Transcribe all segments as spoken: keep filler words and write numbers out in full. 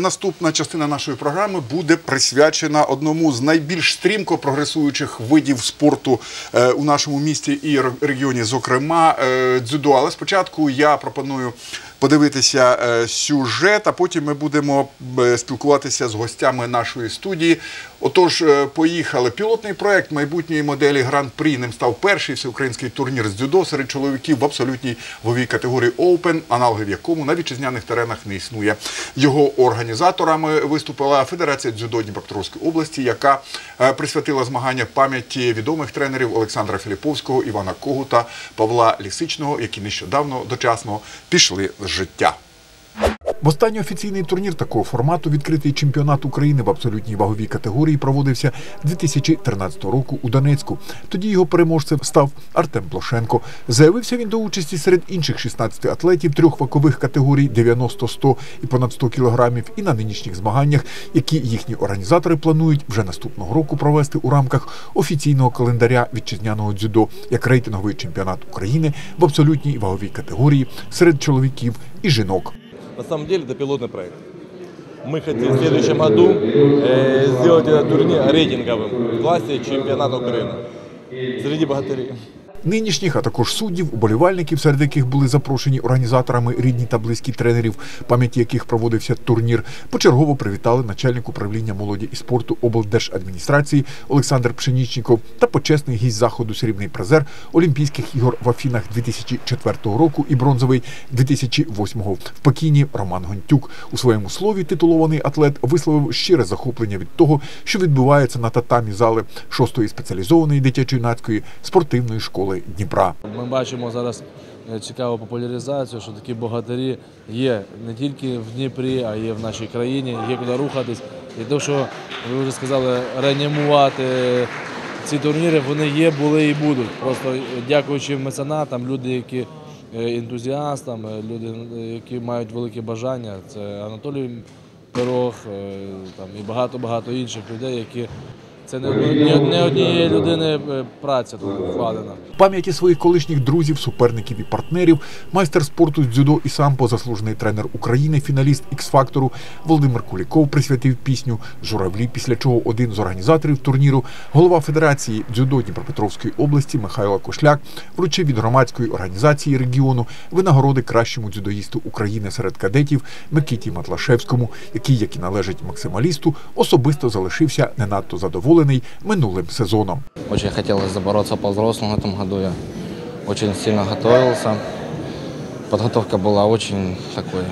Наступна частина нашої програми буде присвячена одному з найбільш стрімко прогресуючих видів спорту у нашому місті і регіоні, зокрема дзюдо. Але спочатку я пропоную подивитися сюжет, а потім ми будемо спілкуватися з гостями нашої студії. Отож, поїхали. Пілотний проєкт майбутньої моделі Гран-прі. Ним став перший всеукраїнський турнір з дзюдо серед чоловіків в абсолютній ваговій категорії Open, аналогів якому на вітчизняних теренах не існує. Його організаторами виступила Федерація дзюдо Дніпропетровської області, яка присвятила змагання пам'яті відомих тренерів Олександра Філіповського, Івана Когута, Павла Лісичного, які нещодавно дочасно пішли з життя. В останній офіційний турнір такого формату, відкритий чемпіонат України в абсолютній ваговій категорії, проводився дві тисячі тринадцятого року у Донецьку. Тоді його переможцем став Артем Блошенко. Заявився він до участі серед інших шістнадцяти атлетів трьох вагових категорій дев'яносто, сто і понад сто кілограмів і на нинішніх змаганнях, які їхні організатори планують вже наступного року провести у рамках офіційного календаря вітчизняного дзюдо як рейтинговий чемпіонат України в абсолютній ваговій категорії серед чоловіків і жінок. На самом деле это пилотный проект. Мы хотим в следующем году э, сделать этот турнир рейтинговым в классе чемпионата Украины среди богатырей. Нинішніх, а також суддів, уболівальників, серед яких були запрошені організаторами рідні та близькі тренерів, пам'яті яких проводився турнір, почергово привітали начальник управління молоді і спорту облдержадміністрації Олександр Пшенічніков та почесний гість заходу, срібний призер Олімпійських ігор в Афінах дві тисячі четвертого року і бронзовий дві тисячі восьмого в Пекіні Роман Гонтюк. У своєму слові титулований атлет висловив щире захоплення від того, що відбувається на татамі зали шостої спеціалізованої дитячо-юнацької спортивної школи Дніпра. Ми бачимо зараз цікаву популяризацію, що такі богатирі є не тільки в Дніпрі, а є в нашій країні, є куди рухатись. І те, що ви вже сказали, реанімувати ці турніри, вони є, були і будуть. Просто дякуючи меценатам, люди, які ентузіастам, люди, які мають велике бажання, це Анатолій Пирог там, і багато-багато інших людей, які це не однієї людини праця тут вкладена. В пам'яті своїх колишніх друзів, суперників і партнерів майстер спорту з дзюдо і самбо, заслужений тренер України, фіналіст Ікс-фактору Володимир Куліков присвятив пісню «Журавлі», після чого один з організаторів турніру, голова Федерації дзюдо Дніпропетровської області Михайло Кошляк, вручив від громадської організації регіону винагороди кращому дзюдоїсту України серед кадетів Микиті Матлашевському, який, як і належить максималісту, особисто залишився не надто задоволений минулым сезоном. Очень хотелось забороться по-взрослому в этом году. Я очень сильно готовился. Подготовка была очень такой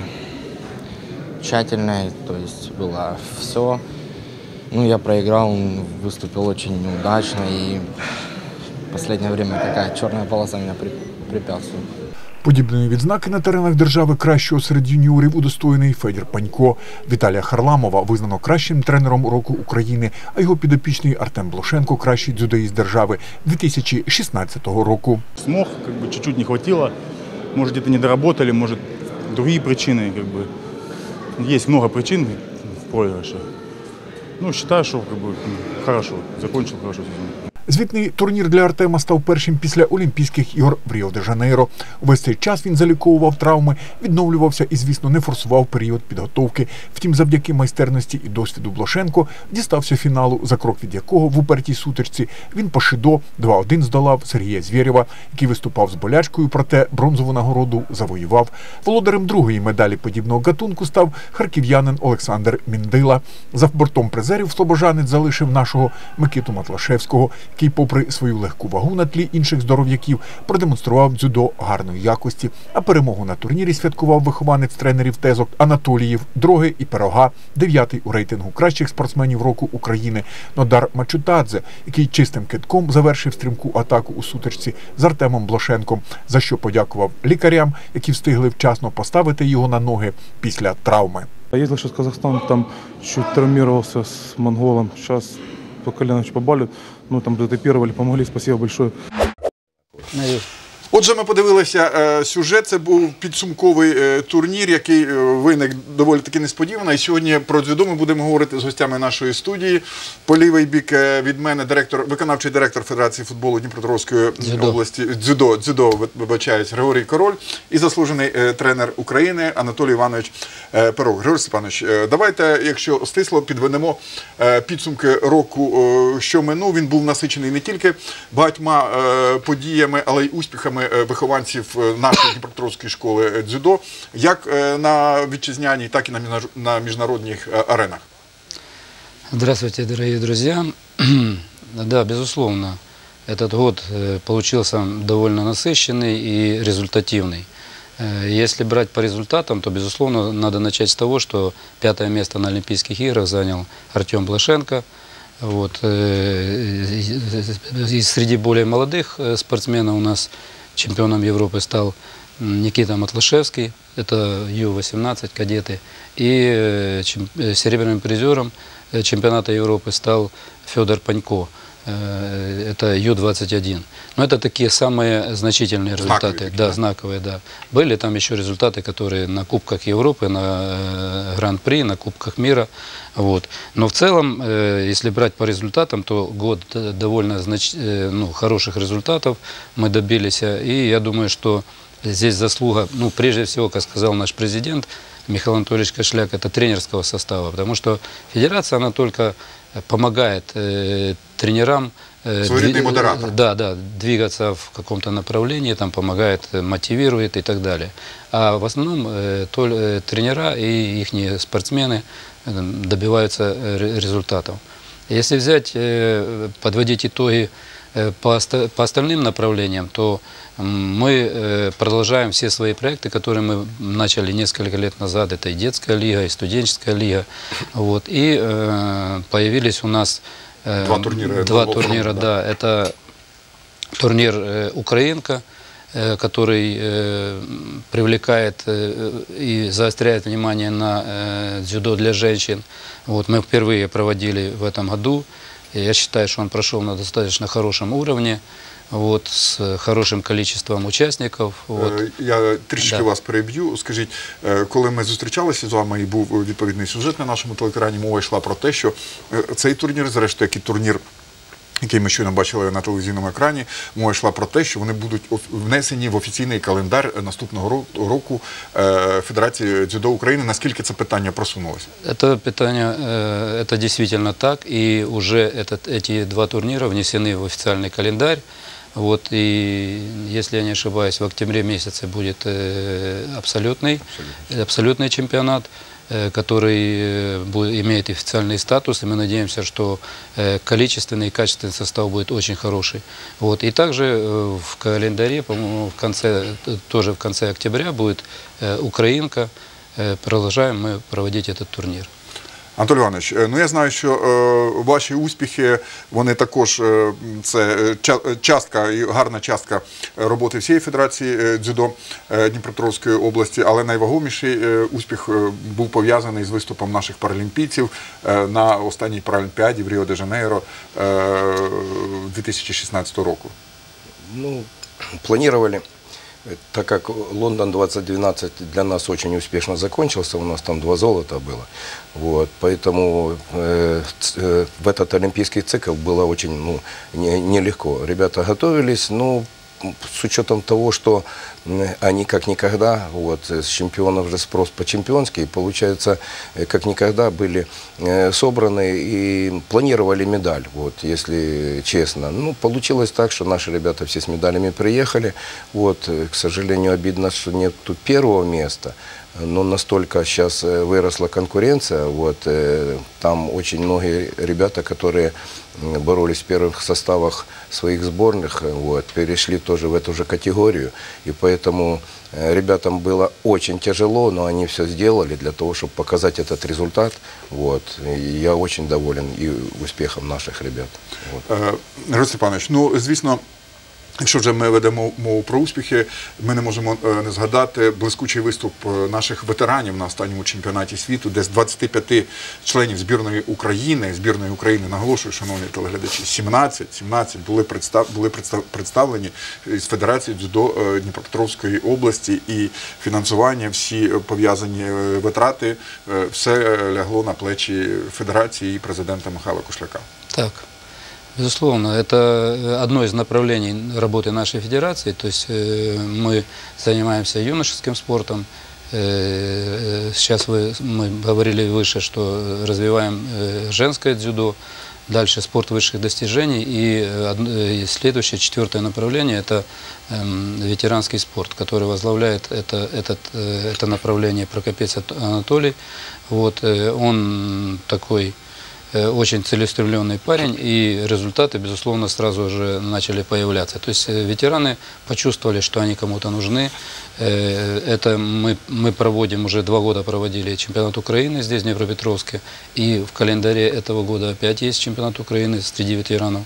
тщательной, то есть было все. Ну, я проиграл, выступил очень неудачно, и в последнее время такая черная полоса меня препятствует. Подібної відзнаки на теренах держави кращого серед юніорів удостоєний Федір Панько. Віталія Харламова визнано кращим тренером року України, а його підопічний Артем Блошенко – кращий дзюдоїст держави дві тисячі шістнадцятого року. Смог, как бы чуть-чуть не хватило, может где-то не доработали, может другие причины, как бы. Есть много причин в проигрыше. Ну, считаю, что как бы хорошо, закончил хорошо сезон. Звітний турнір для Артема став першим після Олімпійських ігор в Ріо-де-Жанейро. Увесь цей час він заліковував травми, відновлювався і, звісно, не форсував період підготовки. Втім, завдяки майстерності і досвіду Блошенко дістався фіналу, за крок від якого в упертій сутичці він по шидо два один здолав Сергія Звєрєва, який виступав з болячкою, проте бронзову нагороду завоював. Володарем другої медалі подібного гатунку став харків'янин Олександр Міндила. За бортом призерів слобожанець залишив нашого Микиту Матлашевського, який, попри свою легку вагу на тлі інших здоров'яків, продемонстрував дзюдо гарної якості. А перемогу на турнірі святкував вихованець тренерів тезок Анатоліїв, Дроги і Пирога, дев'ятий у рейтингу кращих спортсменів року України Нодар Мачутадзе, який чистим кидком завершив стрімку атаку у сутичці з Артемом Блошенком, за що подякував лікарям, які встигли вчасно поставити його на ноги після травми. Ездил сейчас в Казахстан, там чуть травмировался с монголом, сейчас по колено чуть побаливает, ну там дотипировали, помогли, спасибо большое. Отже, ми подивилися е, сюжет. Це був підсумковий е, турнір, який е, виник доволі таки несподівано. І сьогодні про дзюдо ми будемо говорити з гостями нашої студії. По лівий бік е, від мене директор, виконавчий директор Федерації футболу Дніпропетровської Дзюдо. області, дзюдо, дзюдо, вибачаюсь, Григорій Король і заслужений е, тренер України Анатолій Іванович е, Перов. Григорій Степанович, е, давайте, якщо стисло, підведемо е, підсумки року, е, що минув. Він був насичений не тільки багатьма е, подіями, але й успіхами вихованців нашої Дніпропетровської школи дзюдо, як на вітчизняній, так і на міжнародних аренах. Здравствуйте, дорогие друзья. Да, безусловно, этот год получился довольно насыщенный и результативный. Если брать по результатам, то, безусловно, надо начать с того, что пятое место на Олимпийских играх занял Артем Блашенко. Вот. И среди более молодых спортсменов у нас чемпионом Европы стал Никита Матлашевский, это ю восемнадцать кадеты, и серебряным призером чемпионата Европы стал Федор Панько, это ю двадцать один. Но это такие самые значительные результаты, знаковые, да, знаковые, да. Были там еще результаты, которые на Кубках Европы, на Гран-при, на Кубках мира. Вот. Но в целом, если брать по результатам, то год довольно знач... ну, хороших результатов мы добились. И я думаю, что здесь заслуга, ну, прежде всего, как сказал наш президент Михаил Анатольевич Кошляк, это тренерского состава. Потому что федерация, она только помогает э, тренерам э, дви... модератор. Да, да, двигаться в каком-то направлении, там, помогает, мотивирует и так далее. А в основном э, то, э, тренера и их спортсмены э, добиваются э, результатов. Если взять, э, подводить итоги э, по, по остальным направлениям, то мы продолжаем все свои проекты, которые мы начали несколько лет назад. Это и детская лига, и студенческая лига. Вот. И э, появились у нас э, два турнира. Два турнира, да. да. Это турнир э, «Украинка», э, который э, привлекает э, и заостряет внимание на э, дзюдо для женщин. Вот. Мы впервые проводили в этом году. И я считаю, что он прошел на достаточно хорошем уровне. Вот, з хорошим кількістю учасників. Вот. Я трішки да. вас переб'ю. Скажіть, коли ми зустрічалися з вами і був відповідний сюжет на нашому телекані, мова йшла про те, що цей турнір, зрештою, як і турнір, який ми щойно бачили на телевізійному екрані, мова йшла про те, що вони будуть внесені в офіційний календар наступного року Федерації дзюдо України. Наскільки це питання просунулося? Це питання, це дійсно так, і вже ці два турніри внесені в офіційний календар. Вот, и, если я не ошибаюсь, в октябре месяце будет э, абсолютный, абсолютный чемпионат, э, который э, будет, имеет официальный статус, и мы надеемся, что э, количественный и качественный состав будет очень хороший. Вот, и также э, в календаре, по-моему, в конце, тоже в конце октября будет э, «Украинка». Э, продолжаем мы проводить этот турнир. Анатолій Іванович, ну я знаю, що е, ваші успіхи, вони також, е, це частка і гарна частка роботи всієї Федерації дзюдо е, Дніпропетровської області, але найвагоміший е, успіх е, був пов'язаний з виступом наших паралімпійців е, на останній паралімпіаді в Ріо-де-Жанейро е, дві тисячі шістнадцятого року. Ну, планировали. Так как Лондон двадцать двенадцать для нас очень успешно закончился, у нас там два золота было, вот, поэтому э, э, в этот олимпийский цикл было очень ну, нелегко. Не Ребята готовились, но с учетом того, что они как никогда, вот, с чемпионов же спрос по-чемпионски, получается, как никогда были собраны и планировали медаль, вот, если честно. Ну, получилось так, что наши ребята все с медалями приехали, вот, к сожалению, обидно, что нет тут первого места, но настолько сейчас выросла конкуренция, вот, там очень многие ребята, которые боролись в первых составах своих сборных, вот, перешли тоже в эту же категорию, и поэтому ребятам было очень тяжело, но они все сделали для того, чтобы показать этот результат, вот, и я очень доволен и успехом наших ребят. Вот. Григорій Степанович, ну, звісно, Якщо вже ми ведемо мову про успіхи, ми не можемо не згадати блискучий виступ наших ветеранів на останньому чемпіонаті світу, де з двадцяти п'яти членів збірної України, збірної України, наголошую, шановні телеглядачі, сімнадцять, сімнадцять були, представ, були представ, представлені з Федерації дзюдо Дніпропетровської області, і фінансування, всі пов'язані витрати, все лягло на плечі Федерації і президента Михайла Кушляка. Так. Безусловно, это одно из направлений работы нашей федерации. То есть мы занимаемся юношеским спортом. Сейчас вы, мы говорили выше, что развиваем женское дзюдо, дальше спорт высших достижений. И следующее, четвертое направление – это ветеранский спорт, который возглавляет это, этот, это направление Прокопец Анатолий. Вот, он такой очень целеустремленный парень, и результаты, безусловно, сразу же начали появляться. То есть ветераны почувствовали, что они кому-то нужны. Это мы, мы проводим, уже два года проводили чемпионат Украины здесь, в Днепропетровске, и в календаре этого года опять есть чемпионат Украины среди ветеранов.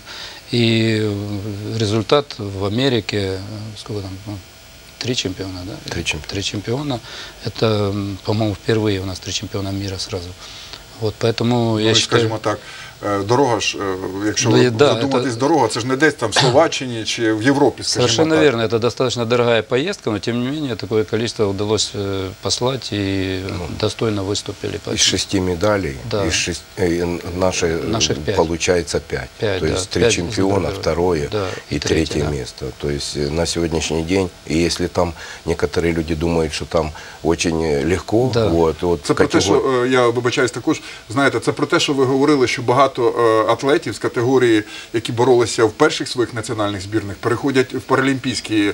И результат в Америке, сколько там, ну, три чемпиона, да? Три чемпиона. Три чемпиона. Это, по-моему, впервые у нас три чемпиона мира сразу. Вот, поэтому, я ну, считаю... скажімо так, дорога ж, якщо Ну, да, задуматись, это... дорога, це ж не десь там в Словаччині чи в Європі, скажімо Совершенно так. верно, это достаточно дорогая поездка, но тем не менее такое количество удалось послать и ну, достойно выступили. Из шести медалей, да. из шесть, э, наши, Наших пять. Получается пять. пять. То Да, есть три чемпиона, второе да, и, и третье, третье да. место. То есть на сегодняшний день, и если там некоторые люди думают, что там очень легко, да. вот, вот Це про те, що, я вибачаюсь також, знаєте, це про те, що ви говорили, що багато атлетів з категорії, які боролися в перших своїх національних збірних, переходять в паралімпійські.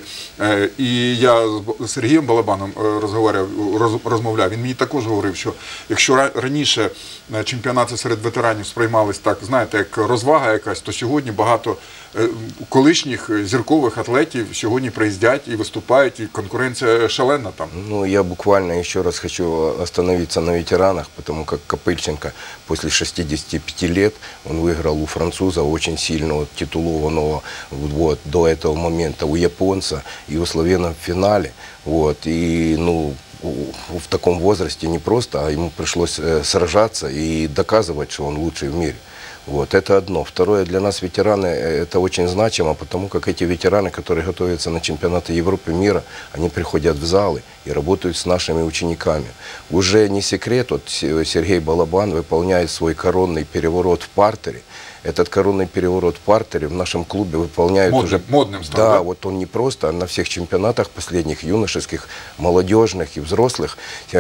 І я з Сергієм Балабаном розмовляв, розмовляв. Він мені також говорив, що якщо раніше чемпіонати серед ветеранів сприймались так, знаєте, як розвага якась, то сьогодні багато колишніх зіркових атлетів сьогодні приїздять і виступають, і конкуренція шалена там. Ну, я буквально еще раз хочу остановиться на ветеранах, потому как Копыльченко после шестидесяти пяти лет, он выиграл у француза очень сильного, титулованного вот, до этого момента, у японца и у словена в финале. Вот, и, ну, в таком возрасте не просто, а ему пришлось сражаться и доказывать, что он лучший в мире. Вот, это одно. Второе, для нас ветераны это очень значимо, потому как эти ветераны, которые готовятся на чемпионаты Европы, мира, они приходят в залы и работают с нашими учениками. Уже не секрет, вот Сергей Балабан выполняет свой коронный переворот в партере. Этот коронный переворот в партере в нашем клубе выполняют модным, уже... Модным стал, да, да? Вот он не просто, а на всех чемпионатах последних, юношеских, молодежных и взрослых,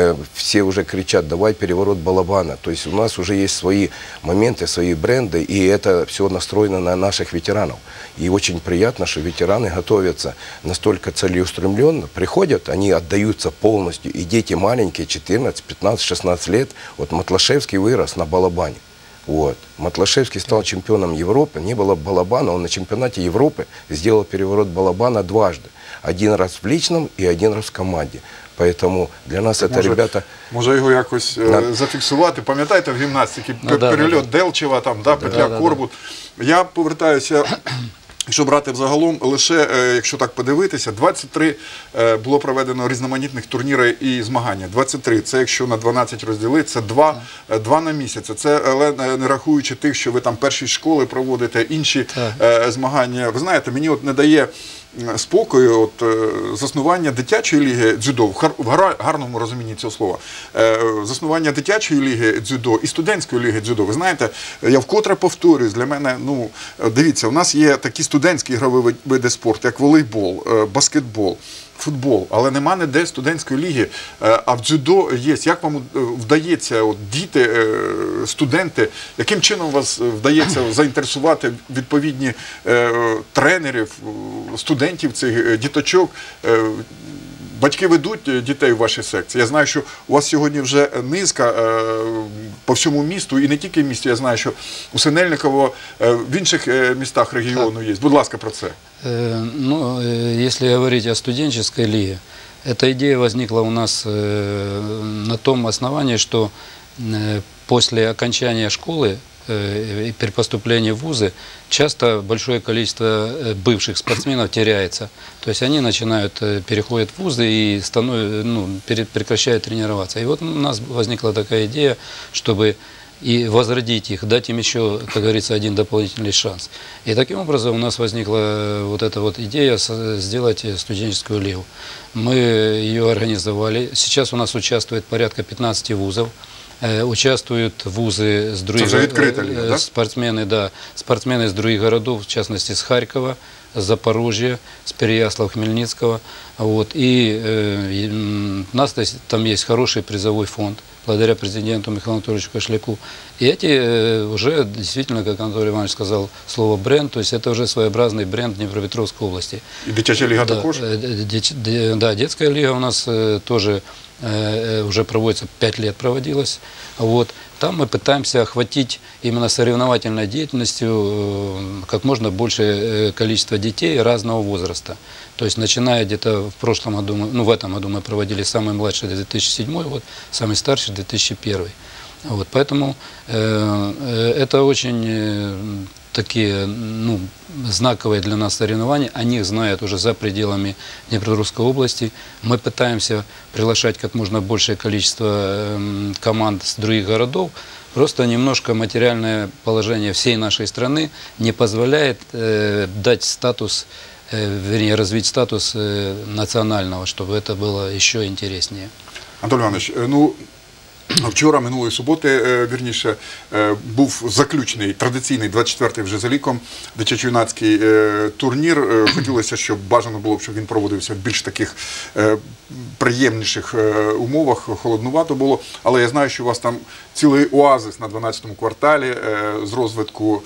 все уже кричат, давай переворот Балабана. То есть у нас уже есть свои моменты, свои бренды, и это все настроено на наших ветеранов. И очень приятно, что ветераны готовятся настолько целеустремленно, приходят, они отдаются полностью, и дети маленькие, четырнадцать, пятнадцать, шестнадцать лет, вот Матлашевский вырос на Балабане. Вот. Матлашевский стал чемпионом Европы, не было Балабана, он на чемпионате Европы сделал переворот Балабана дважды. Один раз в личном и один раз в команде. Поэтому для нас это, може, ребята... Може його якось на... зафіксувати. Пам'ятаєте, в гімнастиці ну, перельот да, Делчева, там, да, петля да, Корбут. Да, да. Я повертаюся... Якщо брати взагалом, лише, якщо так подивитися, двадцять три було проведено різноманітних турнірів і змагання. двадцять три, це якщо на дванадцять розділити, це два, два на місяць. Це, але не рахуючи тих, що ви там перші школи проводите, інші так. змагання. Ви знаєте, мені от не дає спокою от, заснування дитячої ліги дзюдо, в гарному розумінні цього слова, заснування дитячої ліги дзюдо і студентської ліги дзюдо. Ви знаєте, я вкотре повторююсь, для мене, ну, дивіться, у нас є такі студентські ігрові види спорту, як волейбол, баскетбол, футбол, але нема ніде студентської ліги, а в дзюдо є. Як вам вдається, от, діти, студенти, яким чином у вас вдається заінтересувати відповідні тренерів, студентів, цих діточок? Батьки ведуть дітей у ваші секції. Я знаю, що у вас сьогодні вже низка по всьому місту, і не тільки в місті, я знаю, що у Синельниково, в інших містах регіону є. Будь ласка, про це. Ну, если говорить о студенческой лиге, эта идея возникла у нас на том основании, что после окончания школы э, и при поступлении в вузы часто большое количество э, бывших спортсменов теряется. То есть они начинают, э, переходят в вузы и становятся, ну, пере- прекращают тренироваться. И вот у нас возникла такая идея, чтобы и возродить их, дать им еще, как говорится, один дополнительный шанс. И таким образом у нас возникла вот эта вот идея со- сделать студенческую лигу. Мы ее организовали. Сейчас у нас участвует порядка пятнадцати вузов. Э, Участвуют вузы с других Это уже открытая лига, э, да? спортсмены, да, спортсмены из других городов, в частности с Харькова, с Запорожья, с Переяслава, Хмельницкого. Вот. И э, и, м, у нас то есть, там есть хороший призовой фонд, благодаря президенту Михаилу Анатольевичу Кошляку. И эти э, уже действительно, как Анатолий Иванович сказал, слово бренд, то есть это уже своеобразный бренд Днепропетровской области. І дитяча ліга Да, також? э, деч- де- да, детская лига у нас э, тоже э, уже проводится, пять лет проводилась. Вот. Там мы пытаемся охватить именно соревновательной деятельностью э, как можно большее э, количество детей разного возраста. То есть начиная где-то в прошлом году, мы- ну в этом году мы проводили самый младший две тысячи седьмой год, самый старший две тысячи первый. Вот, поэтому э, э, это очень э, такие, ну, знаковые для нас соревнования. О них знают уже за пределами Днепропетровской области. Мы пытаемся приглашать как можно большее количество э, команд с других городов. Просто немножко материальное положение всей нашей страны не позволяет э, дать статус, э, вернее, развить статус э, национального, чтобы это было еще интереснее. Анатолій Іванович, е, ну, вчора, минулої суботи, е, вірніше, е, був заключений традиційний двадцять четвертий вже за ліком дитячо-юнацький е, турнір. Е, Хотілося, щоб бажано було б, щоб він проводився в більш таких е, приємніших е, умовах, холоднувато було. Але я знаю, що у вас там цілий оазис на дванадцятому кварталі е, з розвитку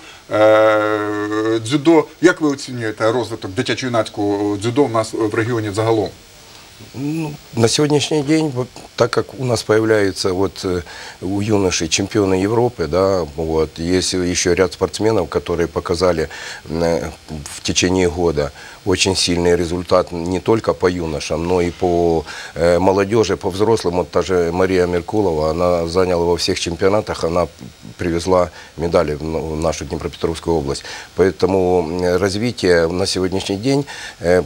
е, дзюдо. Як ви оцінюєте розвиток дитячо-юнацького дзюдо в нас в регіоні загалом? Ну, на сегодняшний день, вот, так как у нас появляются вот, э, у юношей чемпионы Европы, да, вот, есть еще ряд спортсменов, которые показали э, в течение года очень сильный результат не только по юношам, но и по э, молодежи, по взрослым. Вот та же Мария Меркулова, она заняла во всех чемпионатах, она привезла медали в нашу Днепропетровскую область. Поэтому э, развитие на сегодняшний день э,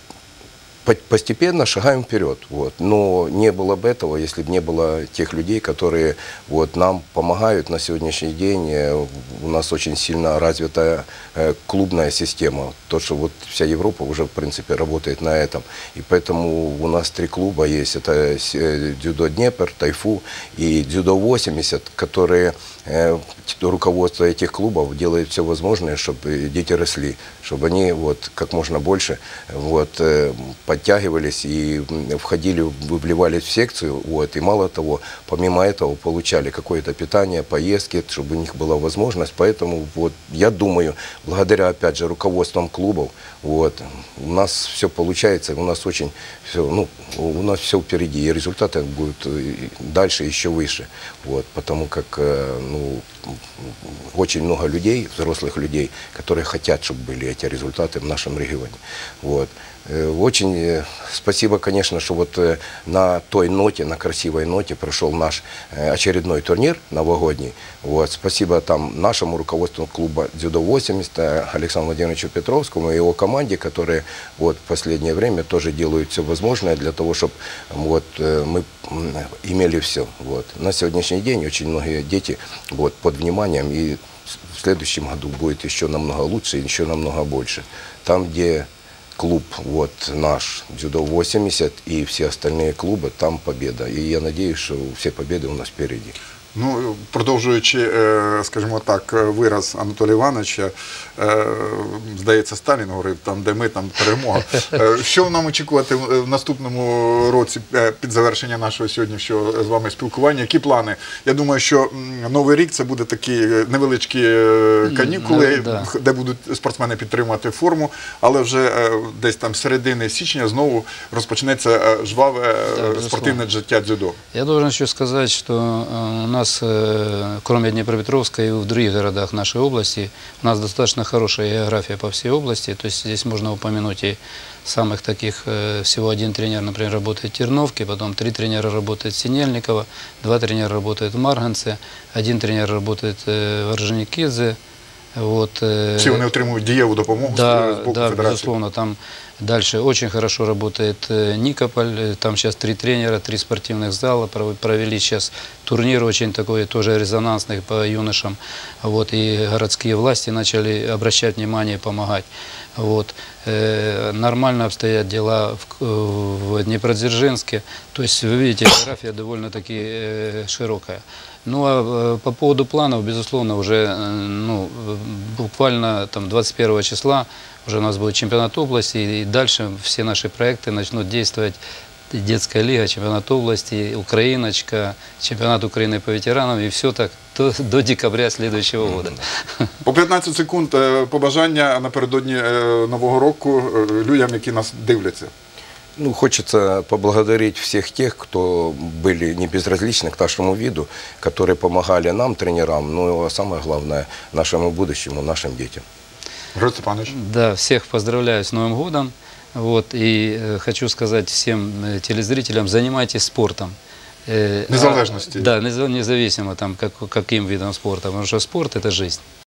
постепенно шагаем вперед. Вот. Но не было бы этого, если бы не было тех людей, которые вот, нам помогают на сегодняшний день. У нас очень сильно развитая э, клубная система. То, что вот вся Европа уже, в принципе, работает на этом. И поэтому у нас три клуба есть. Это дзюдо Днепр, Тайфу и дзюдо восемьдесят, которые э, руководство этих клубов делает все возможное, чтобы дети росли, чтобы они вот, как можно больше вот, э, подтягивались и входили, вливались в секцию, вот, и мало того, помимо этого получали какое-то питание, поездки, чтобы у них была возможность. Поэтому вот, я думаю, благодаря, опять же, руководствам клубов, вот, у нас все получается, у нас очень все, ну, у нас все впереди, и результаты будут дальше еще выше, вот, потому как ну, очень много людей, взрослых людей, которые хотят, чтобы были эти результаты в нашем регионе. Вот. Очень спасибо, конечно, что вот на той ноте, на красивой ноте прошел наш очередной турнир новогодний. Вот. Спасибо там нашему руководству клуба дзюдо восемьдесят, Александру Владимировичу Петровскому и его команде, которые вот в последнее время тоже делают все возможное для того, чтобы вот, мы имели все. Вот. На сегодняшний день очень многие дети вот, под вниманием, и в следующем году будет еще намного лучше, еще намного больше. Там, где клуб вот наш, дзюдо восемьдесят и все остальные клубы, там победа. И я надеюсь, что все победы у нас впереди. Ну, продовжуючи, скажімо так, вираз Анатолія Івановича, здається, Сталін говорив, там, де ми, там перемога. Що нам очікувати в наступному році під завершення нашого сьогоднішнього з вами спілкування? Які плани? Я думаю, що Новий рік – це буде такі невеличкі канікули, да. де будуть спортсмени підтримувати форму, але вже десь там з середини січня знову розпочнеться жваве Да, спортивне життя дзюдо. Я должен еще сказать, что у нас нас, э, кроме Днепропетровска и в других городах нашей области, у нас достаточно хорошая география по всей области. То есть здесь можно упомянуть и самых таких, э, всего один тренер, например, работает в Терновке, потом три тренера работают в Синельниково, два тренера работают в Марганце, один тренер работает э, в Орджоникидзе. Вот, э, Всі вони отримують дієву допомогу да, з боку да, федерації. безусловно, там дальше очень хорошо работает э, Никополь, э, там сейчас три тренера, три спортивных зала, пров- провели сейчас турнир очень такой, тоже резонансный по юношам, вот, и городские власти начали обращать внимание и помогать. Вот. Э, нормально обстоят дела в, в Днепродзержинске, то есть вы видите, география довольно-таки э, широкая. Ну а э, по поводу планов, безусловно, уже э, ну, буквально там двадцать первого числа уже у нас будет чемпионат области, и дальше все наши проекты начнут действовать. И детская лига, чемпионат области, Украиночка, чемпионат Украины по ветеранам, и все так до, до декабря следующего года. По п'ятнадцять секунд е, побажання напередодні е, Нового року е, людям, які нас дивляться. Ну, хочется поблагодарить всех тех, кто были не безразличны к нашему виду, которые помогали нам, тренерам, ну, а самое главное, нашему будущему, нашим детям. Григорій Степанович. Да, всех поздравляю с Новым годом. Вот, и э, хочу сказать всем э, телезрителям, занимайтесь спортом. Э, Незалежности. а, да, неза- независимо там, как, каким видом спорта, потому что спорт – это жизнь.